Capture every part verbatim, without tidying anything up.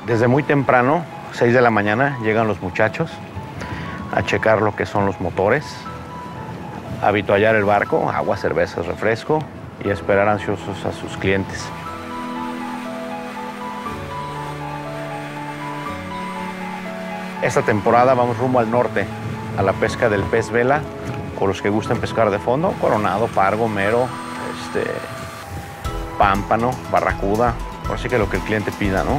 Desde muy temprano, seis de la mañana, llegan los muchachos a checar lo que son los motores, a avituallar el barco, agua, cervezas, refresco y a esperar ansiosos a sus clientes. Esta temporada vamos rumbo al norte, a la pesca del pez vela, o los que gusten pescar de fondo, coronado, pargo, mero, este, pámpano, barracuda, así que lo que el cliente pida, ¿no?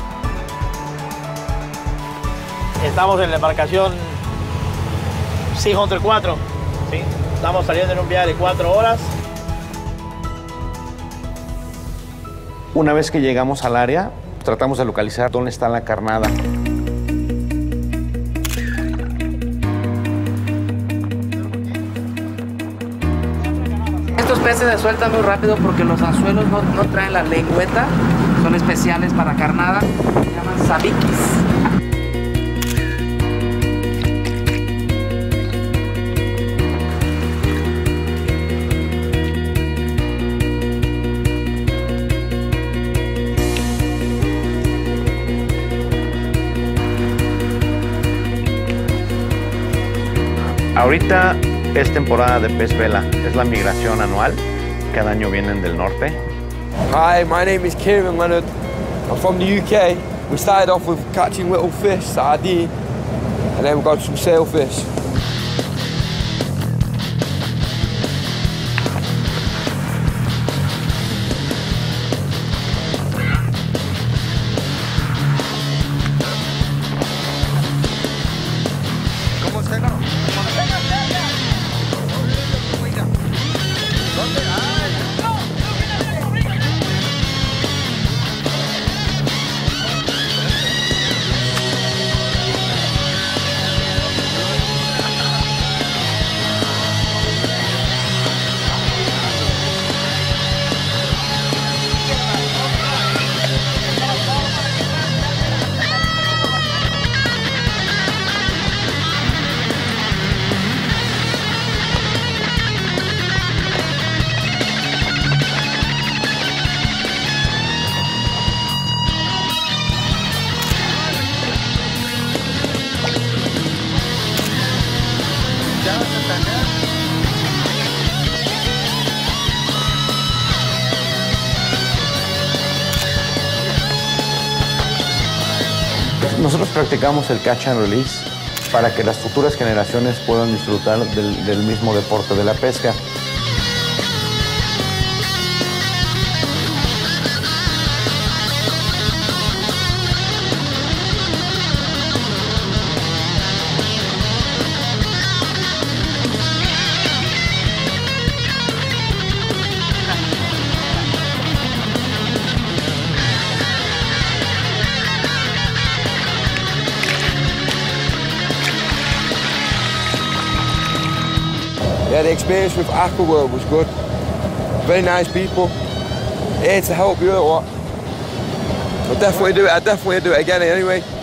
Estamos en la embarcación Sea Hunter cuatro, ¿sí? Estamos saliendo en un viaje de cuatro horas. Una vez que llegamos al área, tratamos de localizar dónde está la carnada. Estos peces se sueltan muy rápido porque los anzuelos no, no traen la lengüeta, son especiales para carnada, se llaman sabikis. Ahorita es temporada de pez vela, es la migración anual, cada año vienen del norte. Hi, my name is Kieran Leonard, I'm from the U K. We started off with catching little fish, sardine, and then we got some sailfish. Nosotros practicamos el catch and release para que las futuras generaciones puedan disfrutar del, del mismo deporte de la pesca. Yeah, the experience with Aqua World was good. Very nice people. Here to help you, or what? I'll definitely do it. I'll definitely do it again anyway.